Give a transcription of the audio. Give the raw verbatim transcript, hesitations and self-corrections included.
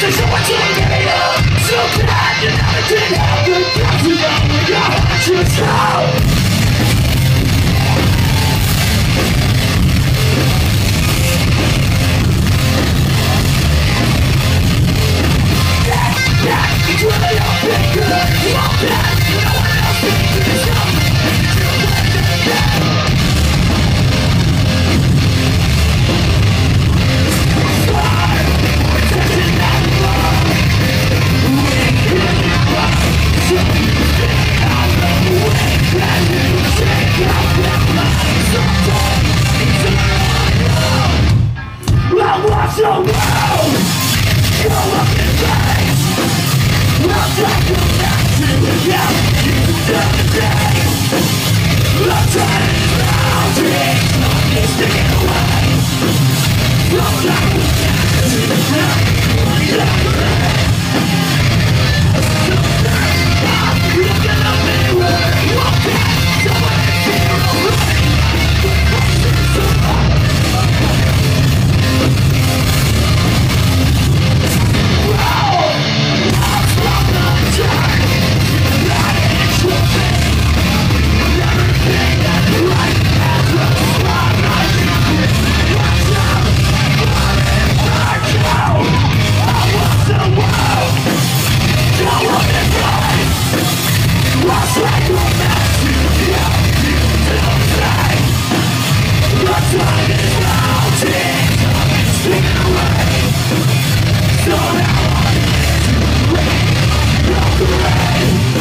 Just what you give me up. So bad you never did have the guts to know when your heart you show. It's really all been good. It's all bad. No one else can do this job. I watch the world go up in flames. I'll take you back to the gap you deserve the day. I'm turning around, it's not me sticking away. I'll take you back to the gap you deserve the day. I'm looking up anywhere, walk back to where it's zero rain. The questions are all so now I'm in to wait, no rain.